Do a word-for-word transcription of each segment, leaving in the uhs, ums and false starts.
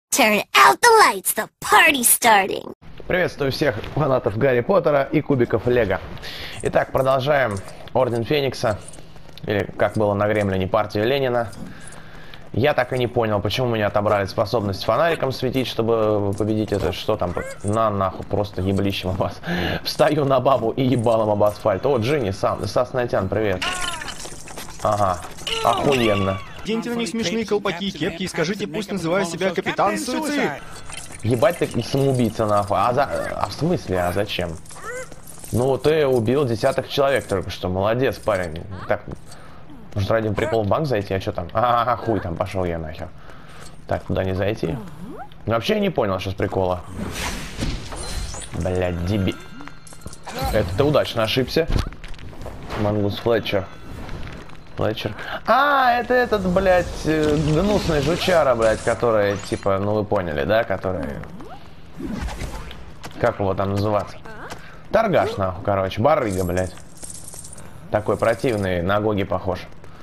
Turn out the lights, the party's starting. Приветствую всех фанатов Гарри Поттера и кубиков Лего. Итак, продолжаем Орден Феникса, или как было на Гремлине, партию Ленина. Я так и не понял, почему меня отобрали способность фонариком светить, чтобы победить это. Что там? На нахуй, просто еблищем об вас. Встаю на бабу и ебалом об асфальт. О, Джинни, сам, Саснатян, привет. Ага, охуенно. Оденьте на них смешные колпаки и кепки и скажите, пусть называет себя Капитан Суицид. Ебать ты самоубийца нахуй. А, за... а в смысле, а зачем? Ну ты убил десяток человек только что. Молодец, парень. Так, может ради прикол в банк зайти? А что там? А, хуй там, пошел я нахер. Так, туда не зайти. Вообще я не понял сейчас прикола. Блядь, деби... Это ты удачно ошибся. Мангус Флетчер. Флетчер. А, это этот, блядь, гнусный жучара, блядь, который, типа, ну вы поняли, да, который... Как его там называться? Торгаш, нахуй, короче, барыга, блядь. Такой противный, на Гоги похож.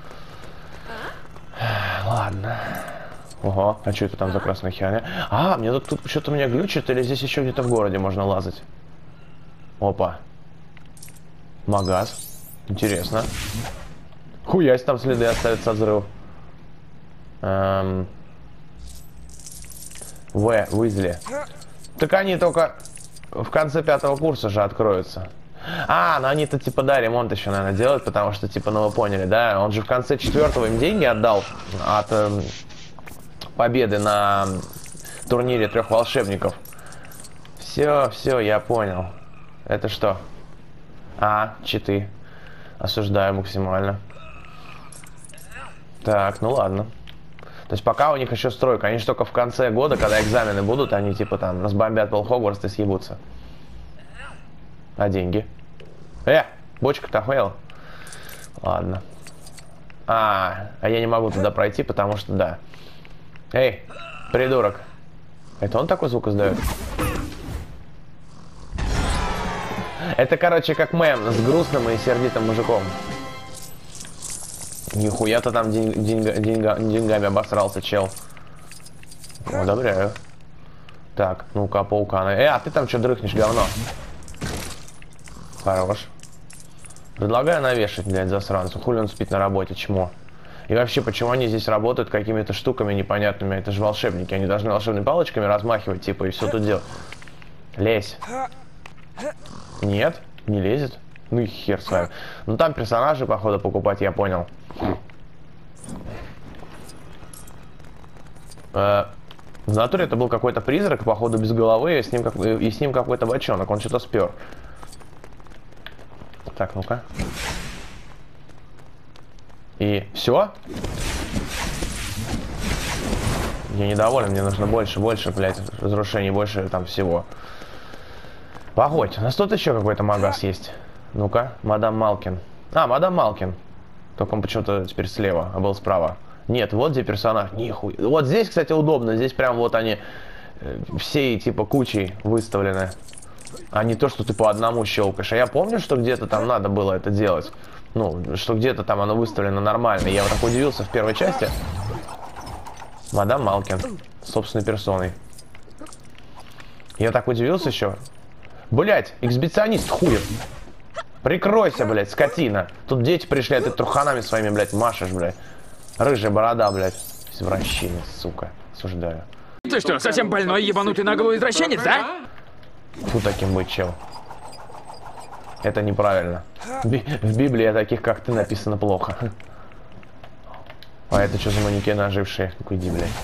Ладно. Ого, а что это там за красная херня? А, мне тут, тут что-то меня глючит, или здесь еще где-то в городе можно лазать? Опа. Магаз. Интересно. Хуясь, там следы оставятся от взрыва. Эм... В, Уизли. Так они только в конце пятого курса же откроются. А, ну они-то типа, да, ремонт еще, наверное, делают, потому что, типа, ну вы поняли, да? Он же в конце четвертого им деньги отдал от э, победы на турнире трех волшебников. Все, все, я понял. Это что? А, читы. Осуждаю максимально. Так, ну ладно. То есть пока у них еще стройка. Они же только в конце года, когда экзамены будут, они типа там разбомбят пол Хогвартса и съебутся. А деньги? Э, бочка-то охуела. Ладно. А, а я не могу туда пройти, потому что да. Эй, придурок. Это он такой звук издает? Это, короче, как мем с грустным и сердитым мужиком. Нихуя-то там день, деньга, деньга, деньгами обосрался, чел. Одобряю. Так, ну-ка, пауканы. Э, а ты там что дрыхнешь, говно? Хорош. Предлагаю навешать, блядь, засранцу. Хули он спит на работе, чмо. И вообще, почему они здесь работают какими-то штуками непонятными? Это же волшебники. Они должны волшебными палочками размахивать, типа, и все тут делать. Лезь. Нет, не лезет. Ну и хер с вами. Ну там персонажи, походу, покупать, я понял. Э, в натуре это был какой-то призрак, походу, без головы, и с ним, как... и с ним какой-то бочонок. Он что-то спер. Так, ну-ка. И все? Я недоволен, мне нужно больше, больше, блядь, разрушений, больше там всего. Погодь, у нас тут еще какой-то магаз есть. Ну-ка, мадам Малкин. А, мадам Малкин. Только он почему-то теперь слева, а был справа. Нет, вот где персонаж. Нихуй. Вот здесь, кстати, удобно. Здесь прям вот они э, все типа кучей выставлены. А не то, что ты по одному щелкаешь. А я помню, что где-то там надо было это делать. Ну, что где-то там оно выставлено нормально. Я вот так удивился в первой части. Мадам Малкин. Собственной персоной. Я так удивился еще. Блять, эксбиционист хуев. Прикройся, блядь, скотина. Тут дети пришли, а ты труханами своими, блядь, машешь, блядь. Рыжая борода, блядь. Извращенец, сука. Осуждаю. Ты что, совсем больной, ебанутый наголовый извращенец, да? Фу, таким быть, чел. Это неправильно. Би в Библии о таких, как ты, написано плохо. А это что за манекены ожившие? Ну-ка, иди, блядь.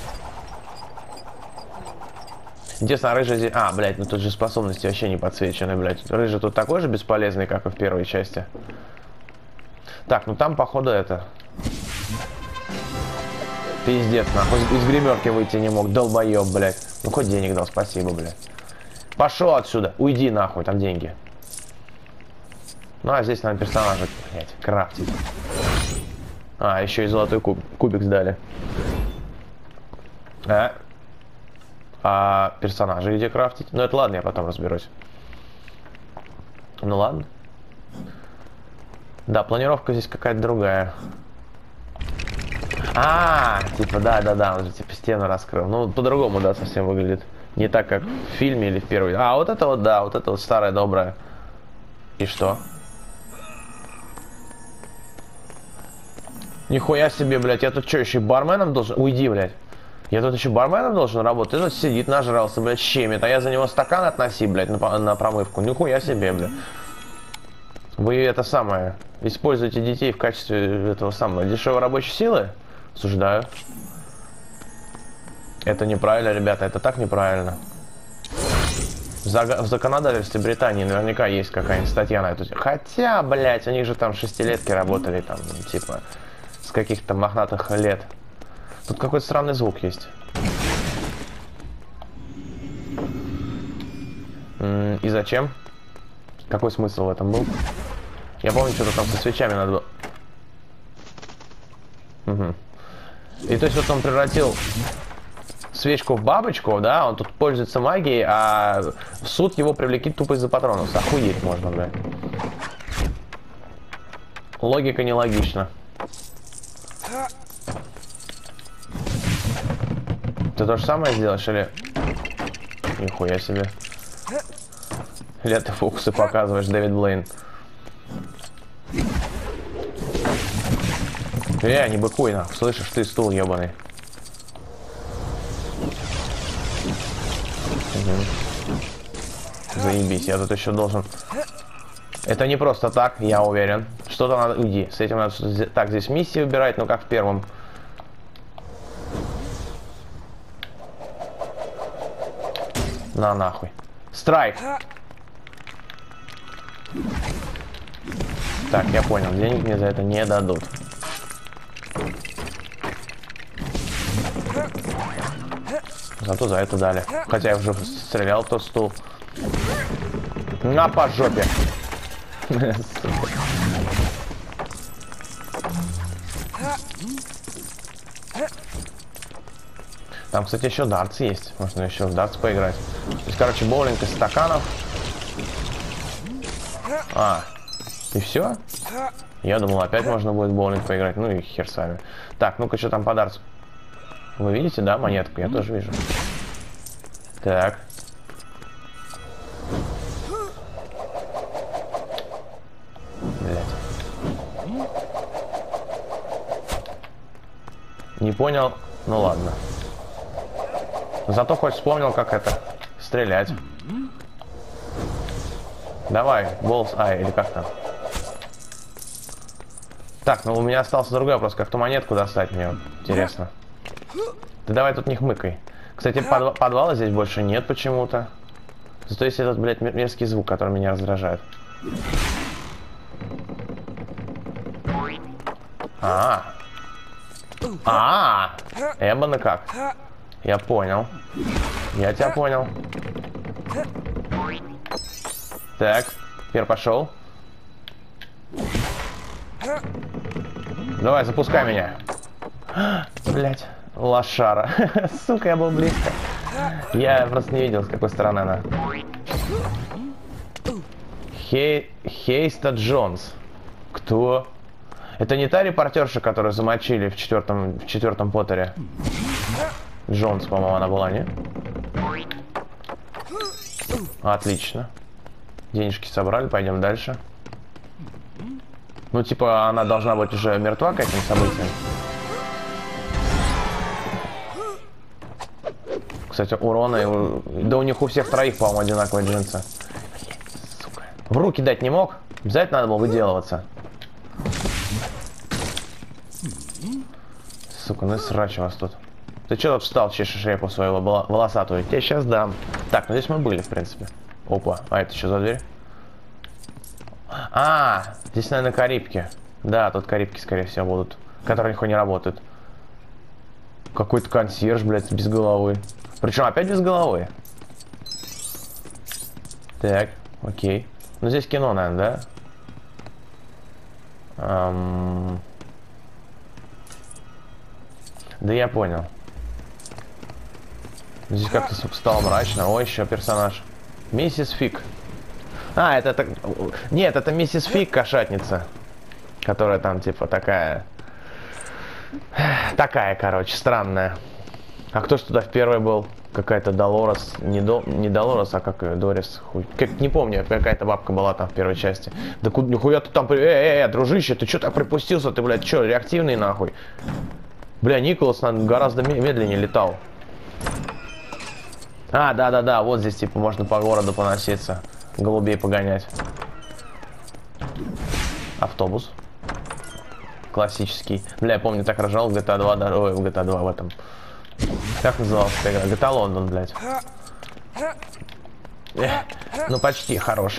Интересно, а рыжий здесь... А, блядь, ну тут же способности вообще не подсвечены, блядь. Рыжий тут такой же бесполезный, как и в первой части. Так, ну там, походу, это... Пиздец, нахуй. Из гримерки выйти не мог. Долбоеб, блядь. Ну хоть денег дал, спасибо, блядь. Пошел отсюда. Уйди, нахуй, там деньги. Ну, а здесь надо персонажа, блядь, крафтить. А, еще и золотой куб... кубик сдали. А? А персонажи где крафтить? Ну это ладно, я потом разберусь. Ну ладно. Да, планировка здесь какая-то другая. А, типа, да-да-да, он же типа стену раскрыл. Ну, по-другому, да, совсем выглядит. Не так, как в фильме или в первой. А, вот это вот, да, вот это вот старое доброе. И что? Нихуя себе, блядь, я тут что, еще и барменом должен? Уйди, блядь. Я тут еще барменом должен работать. Ты тут сидит, нажрался, блядь, щемит, а я за него стакан относи, блядь, на, на промывку. Нихуя себе, блядь. Вы это самое, используете детей в качестве этого самого дешевой рабочей силы? Осуждаю. Это неправильно, ребята, это так неправильно. В, за... в законодательстве Британии наверняка есть какая-нибудь статья на эту тему. Хотя, блядь, у них же там шестилетки работали, там, типа, с каких-то мохнатых лет. Тут какой-то странный звук есть. М-м, и зачем? Какой смысл в этом был? Я помню, что-то там со свечами надо было. Угу. И то есть вот он превратил свечку в бабочку, да, он тут пользуется магией, а в суд его привлекли тупо из-за патронов. Охуеть можно, блядь. Логика нелогична. Ты то же самое сделаешь или... Нихуя себе. Или ты фокусы показываешь, Дэвид Блейн. Э, не быкуй, нахуй, слышишь, ты стул ебаный. Угу. Заебись, я тут еще должен... Это не просто так, я уверен. Что-то надо... Уйди, с этим надо... Так, здесь миссии убирать, ну как в первом. На нахуй. Страйк! Так, я понял, денег мне за это не дадут. Зато за это дали. Хотя я уже стрелял в тот стул. На по жопе. Там, кстати, еще дартс есть. Можно еще в дартс поиграть. То есть, короче, боулинг из стаканов. А, и все? Я думал, опять можно будет в боулинг поиграть. Ну и хер с вами. Так, ну-ка, что там по дартсу? Вы видите, да, монетку? Я тоже вижу. Так. Блять. Не понял? Ну ладно. Зато хоть вспомнил, как это стрелять. Давай, Balls Eye, или как там. Так, ну у меня остался другой вопрос. Как ту монетку достать мне? Интересно. Ты давай тут не хмыкай. Кстати, подв подвала здесь больше нет почему-то. Зато есть этот, блядь, мерзкий звук, который меня раздражает. А, а, Эббона как? Я понял. Я тебя понял. Так, теперь пошел. Давай, запускай меня. Блять, лошара. Сука, я был близко. Я просто не видел, с какой стороны она. Хей... Хейста Джонс. Кто? Это не та репортерша, которую замочили в четвертом, в четвертом Поттере? Джонс, по-моему, она была, не? Отлично. Денежки собрали, пойдем дальше. Ну, типа, она должна быть уже мертва к этим событиям. Кстати, урона... Да у них у всех троих, по-моему, одинаковые джинсы. Сука. В руки дать не мог? Обязательно надо было выделываться. Сука, ну и срач у вас тут. Ты что тут встал, чешешь шейпу свою волосатую? Я сейчас дам. Так, ну здесь мы были, в принципе. Опа, а это что за дверь? А, здесь, наверное, карибки. Да, тут карибки, скорее всего, будут. Которые легко не работают. Какой-то консьерж, блядь, без головы. Причем опять без головы. Так, окей. Ну здесь кино, наверное, да? Эм... Да я понял. Здесь как-то стало мрачно. Ой, еще персонаж. Миссис Фиг. А, это так... Нет, это миссис Фиг, кошатница. Которая там, типа, такая... Там Такая, короче, странная. А кто ж туда в первой был? Какая-то Долорес. Не, До... не Долорес, а как ее? Дорис. Хуй. Как... Не помню, какая-то бабка была там в первой части. Да куда нихуя ты там... Эй, эй, эй, дружище, ты чё так припустился? Ты, блядь, чё, реактивный нахуй? Бля, Николас гораздо медленнее летал. А, да-да-да, вот здесь, типа, можно по городу поноситься. Голубей погонять. Автобус. Классический. Бля, я помню, так ржал в джи ти эй два, да, ой, в джи ти эй два в этом. Как называлась эта игра? джи ти эй Лондон, блядь. Эх, ну, почти хорош.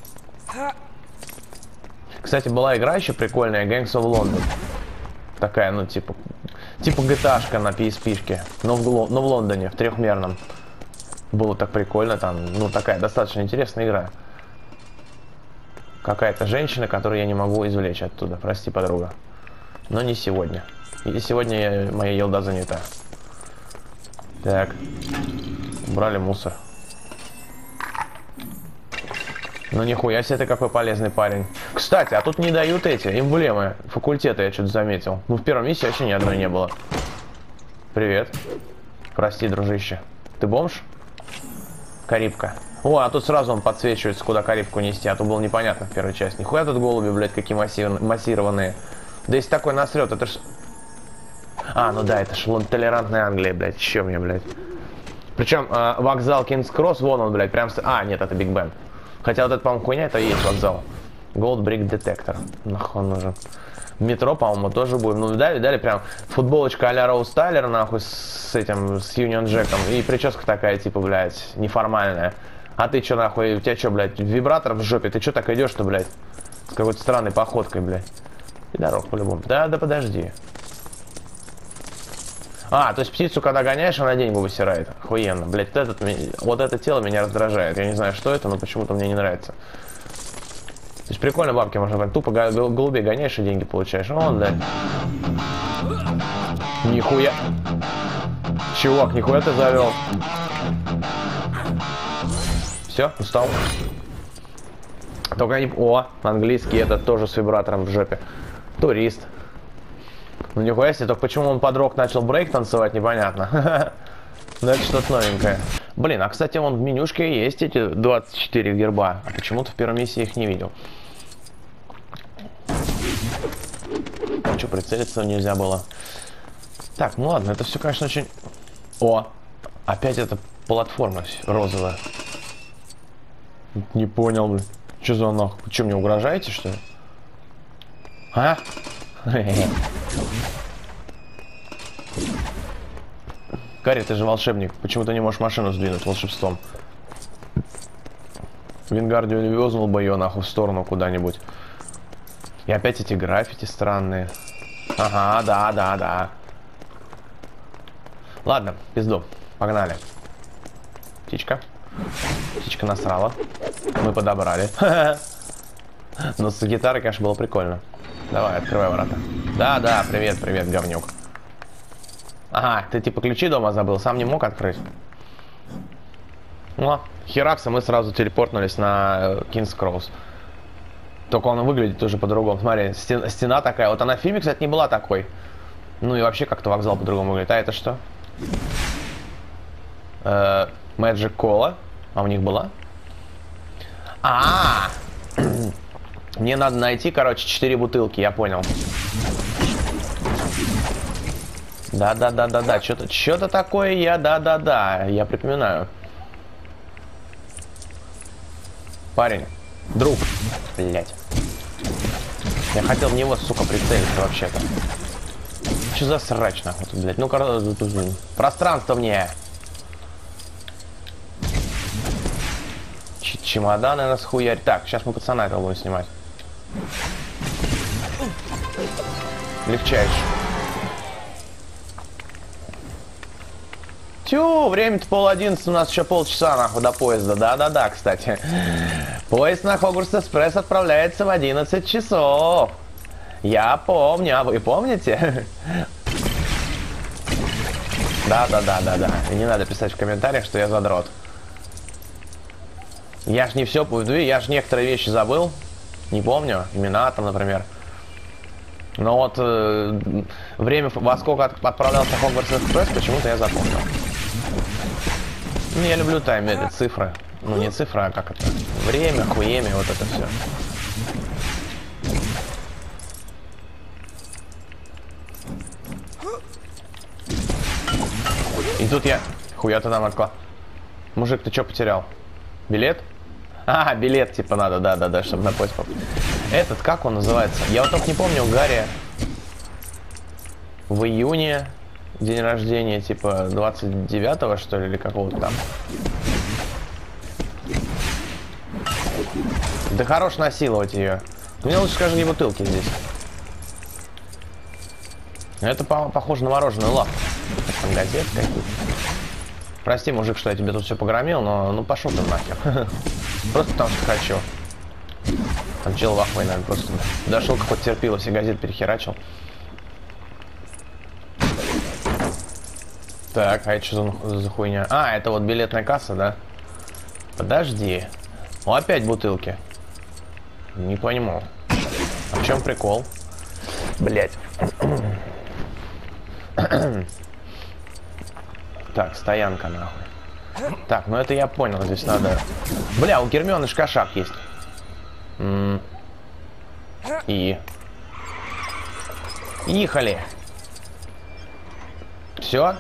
Кстати, была игра еще прикольная, Gangs of London. Такая, ну, типа, типа джи ти эй-шка на пи эс пи-шке, но в, но в Лондоне, в трехмерном. Было так прикольно там, ну, такая достаточно интересная игра. Какая-то женщина, которую я не могу извлечь оттуда. Прости, подруга. Но не сегодня. И сегодня я, моя елда занята. Так. Убрали мусор. Ну нихуя себе, ты какой полезный парень. Кстати, а тут не дают эти эмблемы факультета, я что-то заметил. Ну в первом миссии вообще ни одной не было. Привет. Прости, дружище. Ты бомж? Карибка. О, а тут сразу он подсвечивается, куда карибку нести, а то было непонятно в первой части. Нихуя тут голуби, блядь, какие массированные. Да если такой насрет, это ж... А, ну да, это ж толерантная Англия, блядь, еще мне, блядь. Причем э, вокзал Кингс-Кросс, вон он, блядь, прям... А, нет, это Биг Бен. Хотя вот это, по-моему, хуйня, это и есть вокзал. Gold Brick Detector. Нахуй он нужен. Метро, по-моему, тоже будет. Ну, видали, видали, прям футболочка а-ля Роуз Тайлер, нахуй, с этим, с Юнион Джеком. И прическа такая, типа, блядь, неформальная. А ты чё, нахуй, у тебя чё, блядь, вибратор в жопе? Ты чё так идешь-то, блядь? С какой-то странной походкой, блядь. И дорог, по-любому. Да, да подожди. А, то есть птицу, когда гоняешь, она деньги высирает. Охуенно. Блядь, этот, вот это тело меня раздражает. Я не знаю, что это, но почему-то мне не нравится. То есть прикольно бабки можно брать. Тупо голубей гоняешь и деньги получаешь. Вон, блядь. Нихуя. Чувак, нихуя ты завел. Все, устал. Только не... О, английский этот тоже с вибратором в жопе. Турист. Ну нихуя себе, только почему он под рок начал брейк танцевать, непонятно. Ну это что-то новенькое. Блин, а кстати, вон в менюшке есть эти двадцать четыре герба. А почему-то в первой миссии их не видел. А что, прицелиться нельзя было? Так, ну ладно, это все, конечно, очень... О, опять эта платформа розовая. Не понял, блин. Что за нахуй? Вы что, мне угрожаете, что ли? А? Гарри, ты же волшебник. Почему ты не можешь машину сдвинуть волшебством? Вингардио везнул бы ее нахуй в сторону куда-нибудь. И опять эти граффити странные. Ага, да, да, да. Ладно, пизду. Погнали. Птичка. Птичка насрала. Мы подобрали. Но с гитарой, конечно, было прикольно. Давай, открывай ворота. Да, да, привет, привет, говнюк. Ага, ты типа ключи дома забыл, сам не мог открыть. Ну, херакса, мы сразу телепортнулись на Кингс Кросс. Только он выглядит тоже по-другому. Смотри, стена, стена такая. Вот она в фильме, кстати, не была такой. Ну и вообще как-то вокзал по-другому выглядит. А это что? Magic Cola. А у них была? А, -а, -а! Мне надо найти, короче, четыре бутылки, я понял. Да-да-да-да-да, что-то что-то такое я, да-да-да, я припоминаю. Парень, друг, блять. Я хотел в него, сука, прицелиться вообще-то. Что за срач, нахуй, тут, блядь? Ну-ка, пространство мне. Ч чемоданы нас хуярь. Так, сейчас мы пацана этого будем снимать. Легчайше. Тю, время-то пол одиннадцать, у нас еще полчаса, нахуй, до поезда. Да-да-да, кстати. Поезд на Хогвартс Экспресс отправляется в одиннадцать часов. Я помню, а вы помните? Да-да-да-да-да. И не надо писать в комментариях, что я задрот. Я ж не все помню, я ж некоторые вещи забыл. Не помню, имена там, например. Но вот э, время, во сколько от, отправлялся Хогвартс Экспресс, почему-то я запомнил. Ну, я люблю таймеры, цифры. Ну, не цифры, а как это? Время, хуемя, вот это все. И тут я... Хуя ты нам отклал. Мужик, ты что потерял? Билет? А, билет типа надо, да-да-да, чтобы на поезд попасть. Этот, как он называется? Я вот только не помню, у Гарри в июне день рождения, типа двадцать девятого, что ли, или какого-то там. Да хорош насиловать ее. Мне лучше скажи, не бутылки здесь. Это по похоже на мороженую лавку. Там газеты какие-то. Прости, мужик, что я тебе тут все погромил, но ну пошел ты нахер. Просто потому что хочу. Там чел вахвой, наверное, просто дошел, какой-то терпило, все газеты перехерачил. Так, а это что за, за хуйня? А, это вот билетная касса, да? Подожди. О, опять бутылки. Не пойму. А в чем прикол? Блять. Так, стоянка нахуй. Так, ну это я понял, здесь надо... Бля, у Гермионы ж кошак есть. М -м И... Ехали. Все?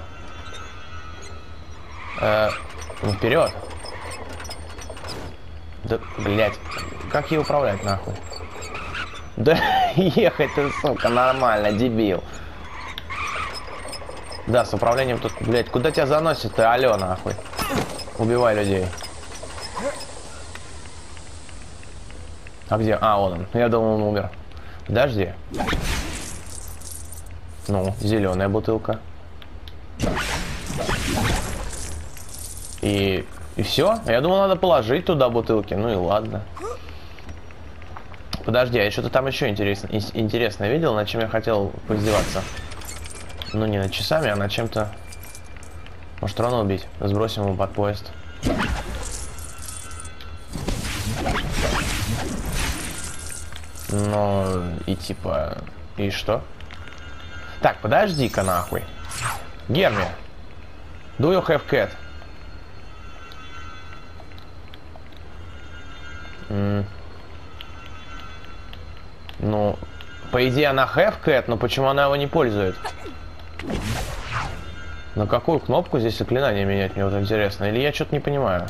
Э ну, вперед. Да, блять. Как ее управлять, нахуй? Да ехать ты, сука, нормально, дебил. Да, с управлением тут, блядь, куда тебя заносит-то, алё, нахуй. Убивай людей. А где? А, вон он. Я думал, он умер. Подожди. Ну, зеленая бутылка. И... И все? Я думал, надо положить туда бутылки. Ну и ладно. Подожди, а я что-то там еще интересно, интересное видел, над чем я хотел поиздеваться. Ну не над часами, а над чем-то. Может, рано убить. Сбросим его под поезд. Ну и типа... И что? Так, подожди-ка нахуй. Герми. Do you have cat? М ну, по идее она have cat, но почему она его не пользует? На какую кнопку здесь заклинание менять, мне вот интересно. Или я что-то не понимаю.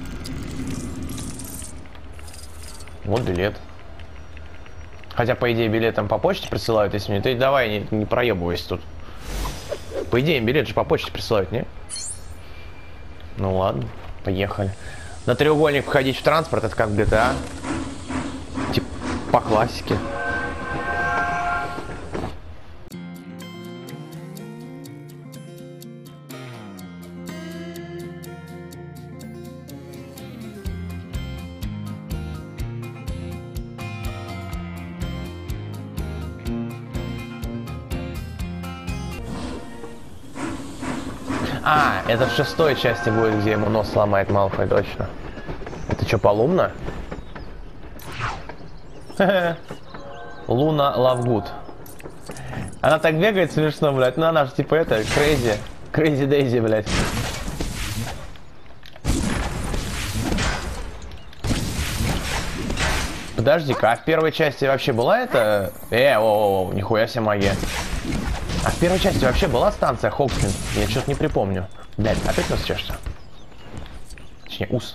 Вот билет. Хотя, по идее, билет там по почте присылают, если мне... Ты давай, не, не проебывайся тут. По идее, билет же по почте присылают, не? Ну ладно, поехали. На треугольник входить в транспорт, это как в джи ти эй. Типа по классике. А, это в шестой части будет, где ему нос сломает Малфой, точно. Это что, Полумна? Луна Лавгуд. Она так бегает смешно, блядь. Ну она же типа это, Крейзи. Крейзи Дейзи, блядь. Подожди-ка, а в первой части вообще была это... Э, о, о, о, нихуя себе магия. А в первой части вообще была станция Хогсмит? Я что-то не припомню. Блядь, опять нас чешется. Точнее, ус.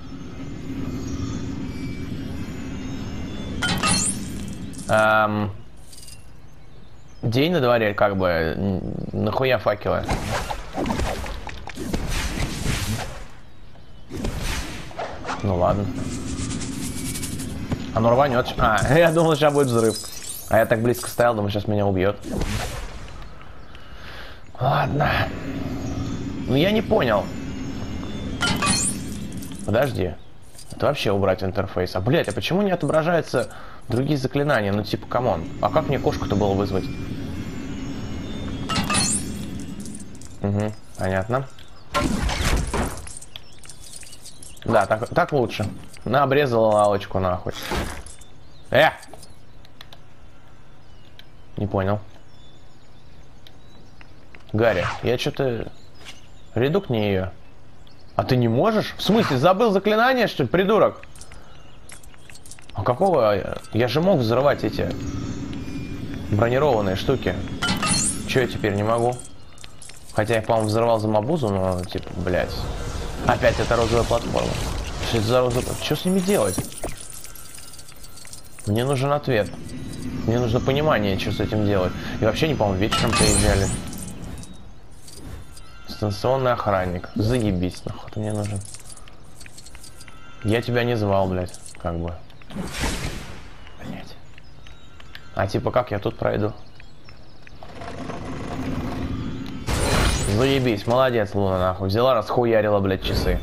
Эм... День на дворе, как бы. Нахуя факелы? Ну ладно. Оно рванет. А, я думал, сейчас будет взрыв. А я так близко стоял, думаю, сейчас меня убьет. Ладно. Ну я не понял. Подожди. Это вообще убрать интерфейс. А, блядь, а почему не отображаются другие заклинания? Ну типа, камон. А как мне кошку-то было вызвать? Угу, понятно. Да, так, так лучше. На, обрезала лавочку, нахуй. Э! Не понял. Гарри, я что-то... Редукни ее. А ты не можешь? В смысле, забыл заклинание, что ли, придурок? А какого... Я же мог взрывать эти... бронированные штуки. Че я теперь не могу? Хотя я, по-моему, взорвал за мобузу, но, типа, блядь. Опять эта розовая платформа. Что это за розовая... Что с ними делать? Мне нужен ответ. Мне нужно понимание, что с этим делать. И вообще, не по-моему, вечером приезжали. Станционный охранник. Заебись, нахуй ты мне нужен. Я тебя не звал, блядь. Как бы. Блядь. А типа, как я тут пройду? Заебись, молодец, Луна, нахуй. Взяла, расхуярила, блядь, часы.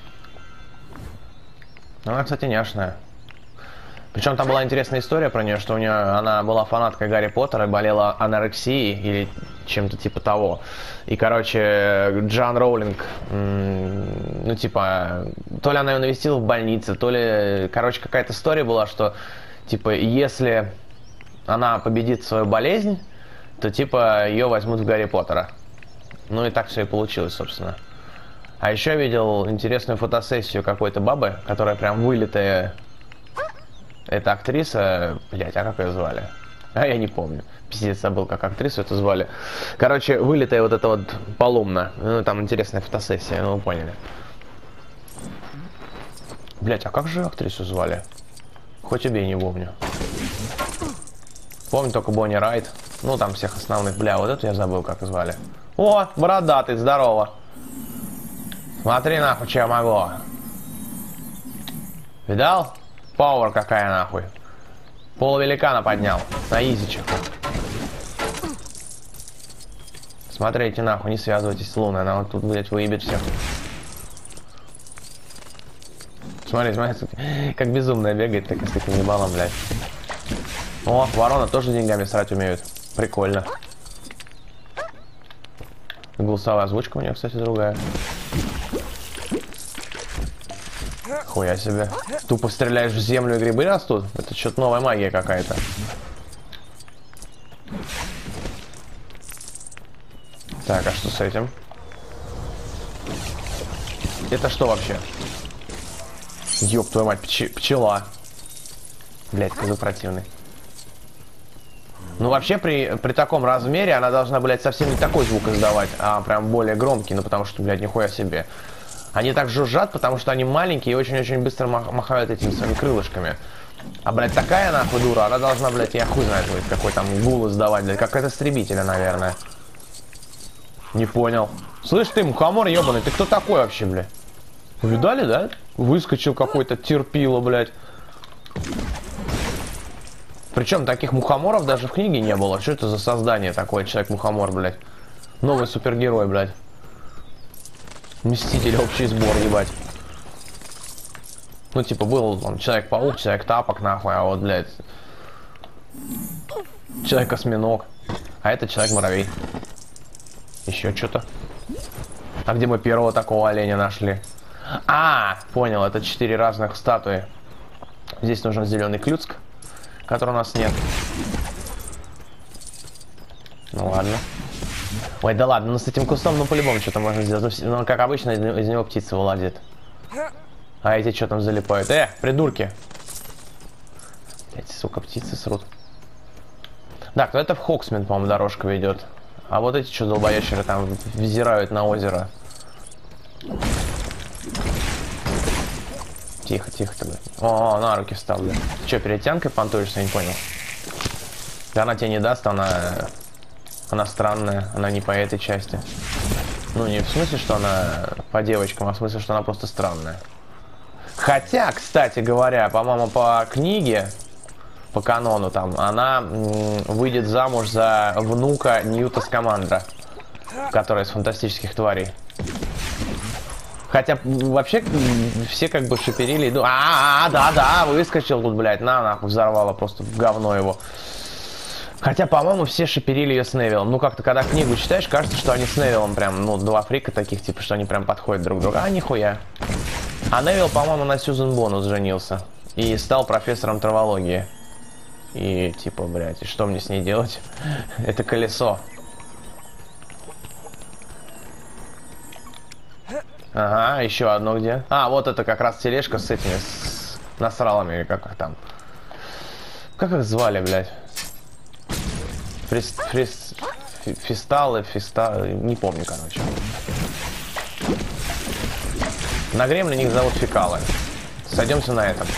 Она, кстати, няшная. Причем там была интересная история про нее, что у нее она была фанаткой Гарри Поттера и болела анорексией или чем-то типа того. И, короче, Джоан Роулинг, ну, типа, то ли она ее навестила в больнице, то ли, короче, какая-то история была, что, типа, если она победит свою болезнь, то, типа, ее возьмут в Гарри Поттера. Ну, и так все и получилось, собственно. А еще я видел интересную фотосессию какой-то бабы, которая прям вылитая. Эта актриса, блять, а как ее звали? А я не помню. Пиздец, забыл, как актрису это звали. Короче, вылитая вот эта вот Полумна. Ну, там интересная фотосессия, ну, вы поняли. Блять, а как же актрису звали? Хоть убей, не помню. Помню только Бонни Райт. Ну, там всех основных. Бля, вот эту я забыл, как звали. О, бородатый, здорово. Смотри, нахуй, что я могу. Видал? Пауэр какая, нахуй. Полувеликана поднял. На изичек. Смотрите, нахуй, не связывайтесь с Луной. Она вот тут, блядь, выебет всех. Смотри, смотри, как безумная бегает, так и с таким ебалом, блядь. О, ворона тоже деньгами срать умеют. Прикольно. Голосовая озвучка у нее, кстати, другая. Хуя себе. Тупо стреляешь в землю и грибы растут? Это что-то новая магия какая-то. Так, а что с этим? Это что вообще? Ёб твою мать, пч пчела. Блять, какой противный. Ну вообще при, при таком размере она должна, блядь, совсем не такой звук издавать, а прям более громкий, ну потому что, блядь, нихуя себе. Они так жужжат, потому что они маленькие и очень-очень быстро мах махают этими своими крылышками. А, блядь, такая нахуй дура, она должна, блядь, я хуй знает, блядь, какой там гул издавать, блядь, как от истребителя, наверное. Не понял. Слышь ты, мухомор ебаный, ты кто такой вообще, блядь? Видали, да? Выскочил какой-то терпило, блядь. Причем таких мухоморов даже в книге не было. Что это за создание такое, Человек-мухомор, блядь? Новый супергерой, блядь. Мститель, общий сбор, ебать. Ну, типа, был он Человек-паук, Человек-тапок, нахуй, а вот, блядь, Человек-осьминог. А это Человек-муравей. Еще что-то. А где мы первого такого оленя нашли? А, понял, это четыре разных статуи. Здесь нужен зеленый клюцк, который у нас нет. Ну ладно. Ой, да ладно, ну с этим кустом, ну по-любому что-то можно сделать. Ну, как обычно, из него птица вылазит. А эти что там залипают? Э, придурки! Эти, сука, птицы срут. Так, ну это в Хоксмен, по-моему, дорожка ведет. А вот эти что, долбоящеры там взирают на озеро. Тихо, тихо ты, блядь. О, на руки встал, блядь. Ты что, перед тянкой понтуешься, я не понял. Да она тебе не даст, она... Она странная, она не по этой части. Ну, не в смысле, что она по девочкам, а в смысле, что она просто странная. Хотя, кстати говоря, по-моему, по книге, по канону там, она выйдет замуж за внука Ньюта Скамандра, который из фантастических тварей. Хотя, вообще, все как бы шиперили. А, -а, -а да, да, выскочил тут, блядь, на, нахуй, взорвало просто в говно его. Хотя, по-моему, все шиперили ее с Невиллом. Ну, как-то, когда книгу читаешь, кажется, что они с Невиллом прям, ну, два фрика таких, типа, что они прям подходят друг к другу. А, нихуя. А Невилл, по-моему, на Сьюзен Бонус женился. И стал профессором травологии. И типа, блядь, и что мне с ней делать? Это колесо. Ага, еще одно где? А, вот это как раз тележка с этими, с насралами, или как их там. Как их звали, блядь? Фрис... Фрис... Фисталы, фиста... Не помню, короче. На гремлине их зовут фекалы. Сойдемся на этом.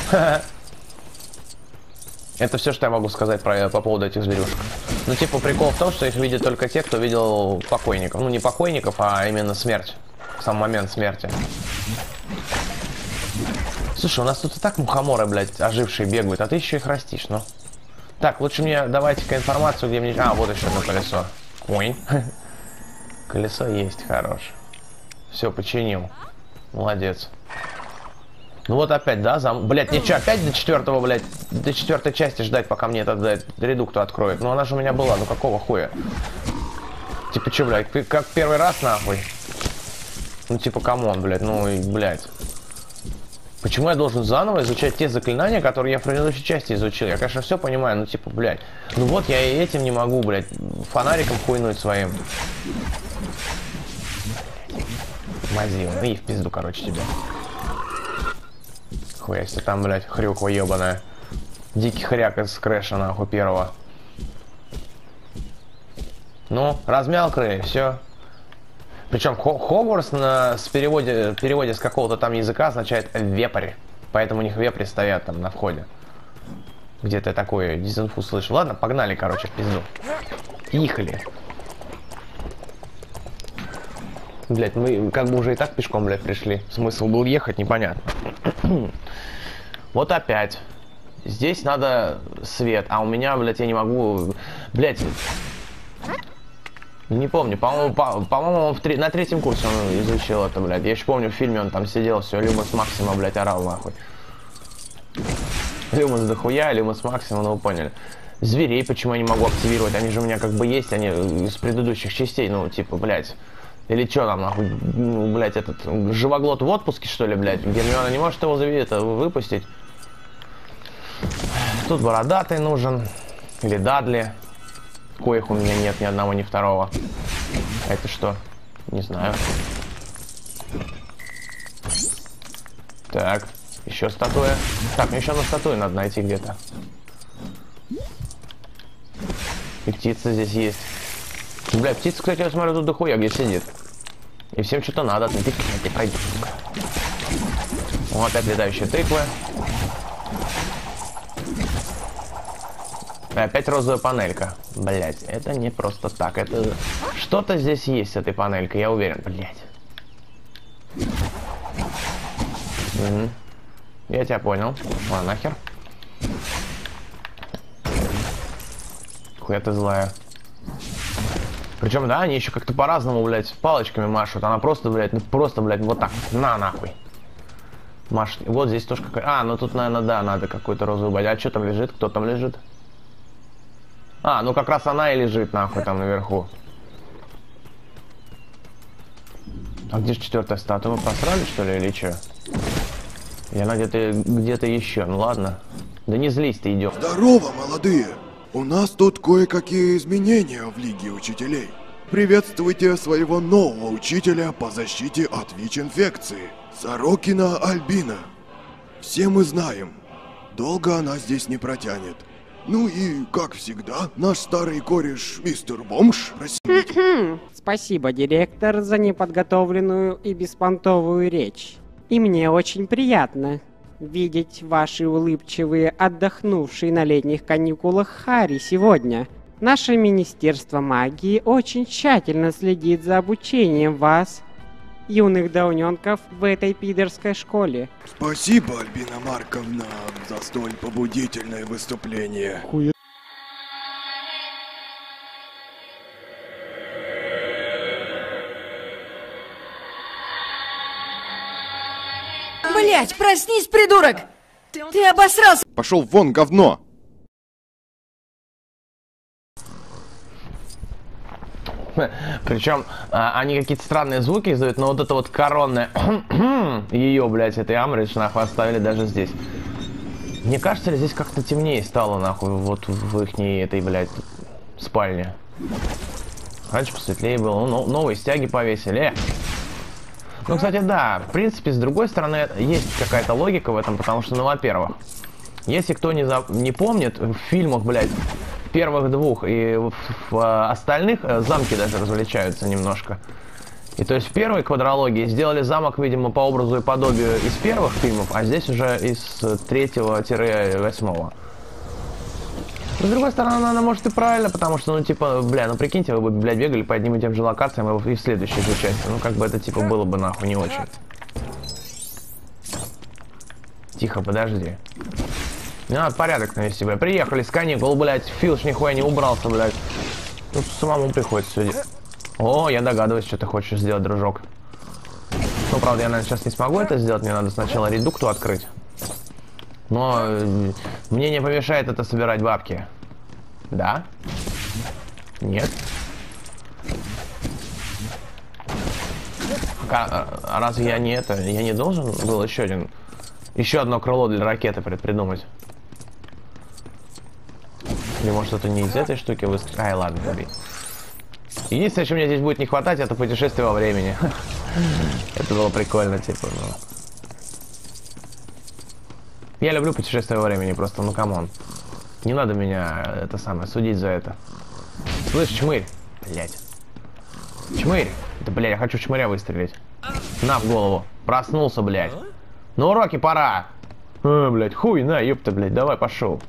Это все, что я могу сказать про, по поводу этих зверюшек. Ну, типа, прикол в том, что их видят только те, кто видел покойников. Ну, не покойников, а именно смерть. Сам момент смерти. Слушай, у нас тут и так мухоморы, блядь, ожившие бегают, а ты еще их растишь, ну. Так, лучше мне давайте-ка информацию, где мне... А, вот еще одно колесо. Ой. Колесо есть, хорош. Все, починил. Молодец. Ну вот опять, да, зам... Блядь, мне что, опять до четвертого, блядь, до четвертой части ждать, пока мне этот, блядь, редукту откроет? Ну она же у меня была, ну какого хуя? Типа, что, блядь, как первый раз, нахуй? Ну типа, камон, блядь, ну и, блядь. Почему я должен заново изучать те заклинания, которые я в предыдущей части изучил? Я, конечно, все понимаю, но типа, блядь. Ну вот я и этим не могу, блядь, фонариком хуйнуть своим. Мазил. Ну и в пизду, короче, тебя. Хуя себе там, блядь, хрюква ебаная. Дикий хряк из Крэша, нахуй, первого. Ну, размял крылья, все. Причем Хогвартс на, с переводе, переводе с какого-то там языка означает вепрь. Поэтому у них вепри стоят там на входе. Где-то такое дизинфу слышал. Ладно, погнали, короче, в пизду. Ехали. Блять, мы как бы уже и так пешком, блядь, пришли. Смысл был ехать, непонятно. Вот опять. Здесь надо свет, а у меня, блядь, я не могу... Блядь. Не помню, по-моему, по по по на третьем курсе он изучил это, блядь. Я еще помню, в фильме он там сидел, все, Люмус Максима, блядь, орал, нахуй. Люмус дохуя, Люмус Максима, ну вы поняли. Зверей почему я не могу активировать? Они же у меня как бы есть, они из предыдущих частей, ну, типа, блядь. Или что там, нахуй, ну, блядь, этот, живоглот в отпуске, что ли, блядь? Гермиона не может его это, выпустить. Тут бородатый нужен. Или Дадли. Коих у меня нет ни одного, ни второго. А это что? Не знаю. Так, еще статуя. Так, мне еще одну статую надо найти где-то. И птица здесь есть. Бля, птица, кстати, я смотрю, тут дохуя где сидит. И всем что-то надо. Ты ты пройди. Вот опять летающие тыквы. И опять розовая панелька. Блять, это не просто так. Это что-то здесь есть с этой панелькой, я уверен. Блять. Угу. Я тебя понял. А, нахер. Хуя ты злая. Причем, да, они еще как-то по-разному, блядь, палочками машут. Она просто, блядь, ну просто, блядь, вот так. На, нахуй. Машет. Вот здесь тоже какая... А, ну тут, наверное, да, надо какую-то розовую бать. А что там лежит? Кто там лежит? А, ну как раз она и лежит, нахуй, там наверху. А где же четвертая статуя? Мы просрали, что ли, или что? И она где-то где-то еще. Ну ладно. Да не злись ты, идем. Здорово, молодые! У нас тут кое-какие изменения в Лиге Учителей. Приветствуйте своего нового учителя по защите от ВИЧ-инфекции, Сорокина Альбина. Все мы знаем, долго она здесь не протянет. Ну и, как всегда, наш старый кореш мистер Бомж просил... Спасибо, директор, за неподготовленную и беспонтовую речь. И мне очень приятно видеть ваши улыбчивые, отдохнувшие на летних каникулах Хари сегодня. Наше Министерство магии очень тщательно следит за обучением вас, юных дауненков, в этой пидорской школе. Спасибо, Альбина Марковна, за столь побудительное выступление. Хуя... Блять, проснись, придурок! Ты обосрался! Пошел вон, говно! Причем а, они какие-то странные звуки издают, но вот это вот коронное ее, блядь, этой Амридж нахуй оставили даже здесь. Мне кажется, здесь как-то темнее стало, нахуй, вот в ихней этой, блядь, спальне. Раньше посветлее было. Ну, новые стяги повесили. Ну, кстати, да, в принципе, с другой стороны, есть какая-то логика в этом, потому что, ну, во-первых, если кто не, за... не помнит, в фильмах, блядь, первых двух и в, в остальных замки даже различаются немножко. И то есть в первой квадрологии сделали замок, видимо, по образу и подобию из первых фильмов, а здесь уже из третьего-восьмого. С другой стороны, она может и правильно, потому что, ну, типа, бля, ну, прикиньте, вы бы, блядь, бегали по одним и тем же локациям и в следующей же части. Ну, как бы это, типа, было бы, нахуй, не очень. Тихо, подожди. Мне надо порядок навести, блядь. Приехали с каникул, блядь, Филч нихуя не убрался, блядь. Тут самому приходится судить. О, я догадываюсь, что ты хочешь сделать, дружок. Ну, правда, я, наверное, сейчас не смогу это сделать, мне надо сначала редукту открыть. Но э, мне не помешает это собирать бабки. Да? Нет? А, а разве я не это? Я не должен был еще один... Еще одно крыло для ракеты придумать? Или может это не из этой штуки выскочить? Ай, ладно, блин. Единственное, что мне здесь будет не хватать, это путешествие во времени. Это было прикольно, типа, ну... Я люблю путешествие во времени, просто, ну камон. Не надо меня, это самое, судить за это. Слышь, чмырь. Блять. Чмырь. Да, блядь, я хочу чмыря выстрелить. На, в голову. Проснулся, блядь. На уроки пора. А, блядь, хуй, на, ёпта, блядь, давай, пошел.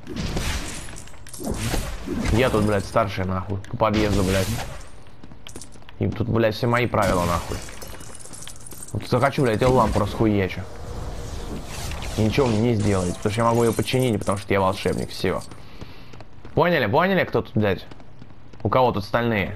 Я тут, блядь, старший, нахуй, по подъезду, блядь. И тут, блядь, все мои правила, нахуй. Вот захочу, блядь, я лампу расхуячу. И ничего мне не сделаете, потому что я могу ее починить, потому что я волшебник, все. Поняли, поняли, кто тут, блядь? У кого тут остальные?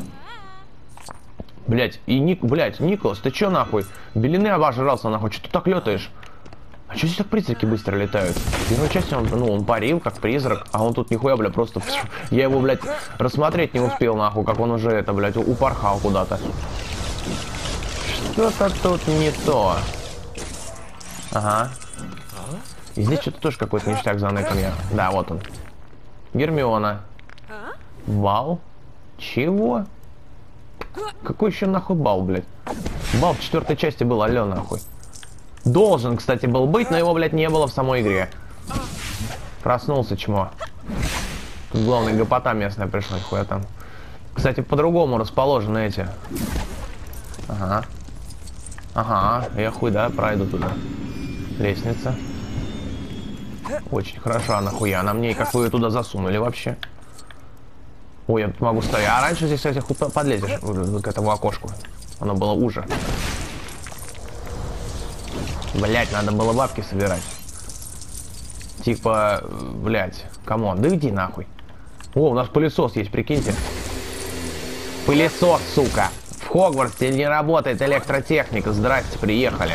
Блядь, и Ник, блядь, Николас, ты чё, нахуй? Белины обожрался, нахуй, что ты так летаешь? А чё здесь так призраки быстро летают? В первой части он, ну, он парил, как призрак, а он тут нихуя, блядь, просто... Я его, блядь, рассмотреть не успел, нахуй, как он уже, это, блядь, упорхал куда-то. Что-то тут не то. Ага. И здесь что-то тоже какой-то ништяк заныкан я. Да, вот он. Гермиона. Бал? Чего? Какой еще нахуй бал, блядь? Бал в четвертой части был, алё, нахуй. Должен, кстати, был быть, но его, блядь, не было в самой игре. Проснулся, чмо. Тут главное гопота местная пришла, нихуя там. Кстати, по-другому расположены эти. Ага. Ага, я хуй, да, пройду туда. Лестница. Очень хорошо, а нахуя она мне, как вы ее туда засунули вообще? Ой, я могу стоять. А раньше здесь, кстати, хуй подлезешь к этому окошку. Оно было уже. Блять, надо было бабки собирать. Типа, блять, камон, да иди нахуй. О, у нас пылесос есть, прикиньте. Пылесос, сука. В Хогвартсе не работает электротехника. Здрасте, приехали.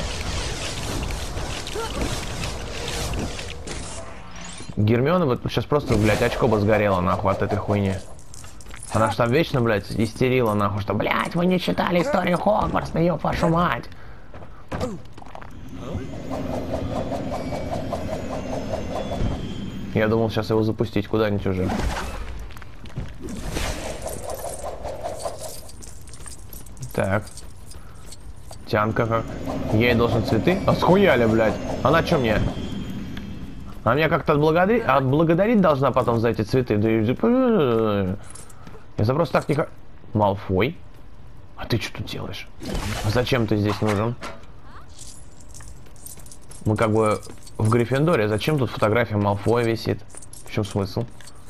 Гермиона вот сейчас просто, блядь, очко бы сгорело, нахуй, от этой хуйни. Она ж там вечно, блядь, истерила, нахуй, что, блядь, вы не читали историю Хогвартса, ёб вашу мать. Я думал сейчас его запустить куда-нибудь уже. Так. Тянка как? Я ей должен цветы? А схуяли, блядь. Она что мне? Она меня как-то отблагодарить, отблагодарить должна потом за эти цветы. Да я... Я за просто так не... Малфой? А ты что тут делаешь? А зачем ты здесь нужен? Мы как бы в Гриффиндоре. Зачем тут фотография Малфоя висит? В чем смысл?